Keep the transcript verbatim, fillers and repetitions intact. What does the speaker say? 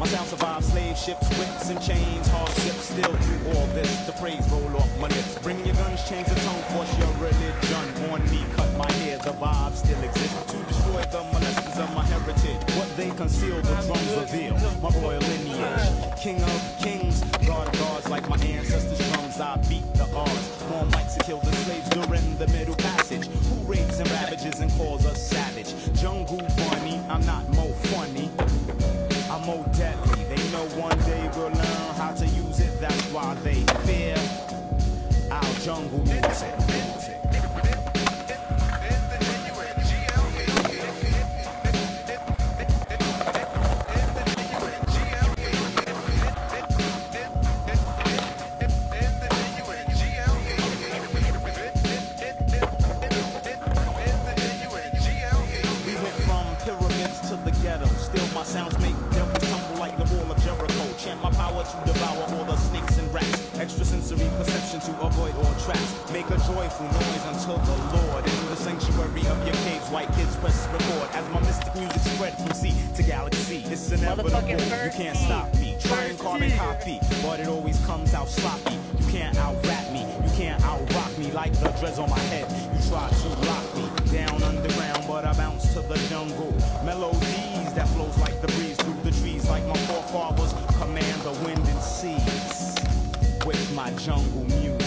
sound survives slave ships, whips and chains, hardships. Still through all this, the praise roll off my lips. Bring your guns, change the tone, force your religion on me. Cut my hair, the vibe still exists to destroy the molesters of my heritage. What they conceal, the drums reveal. My royal lineage, king of kings, god of gods, like my ancestors' drums. I beat the odds. More mics to kill the slaves during the Middle Passage. Who rapes and ravages and calls us savage? Jungle bunny, I'm not more funny. I'm more deadly. They know one day we'll learn how to use it. That's why they fear our jungle music. To the ghetto, still my sounds make devils tumble like the wall of Jericho. Chant my power to devour all the snakes and rats. Extrasensory perception to avoid all traps. Make a joyful noise until the Lord. In the sanctuary of your caves, white kids press record. As my mystic music spread from sea to galaxy. It's inevitable, you can't stop me. Try and carve and copy, but it always comes out sloppy. You can't out-rap me, you can't out-rock me. Like the dreads on my head, you try to lock me down underground, but I bounce to the jungle. Melodies that flows like the breeze through the trees, like my forefathers command the wind and seas with my jungle music.